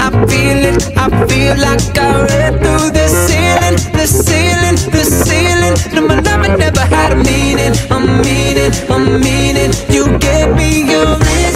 I feel it, I feel like I read through the ceiling, the ceiling, the ceiling. No, my love never had a meaning, a meaning, a meaning. You gave me your reason.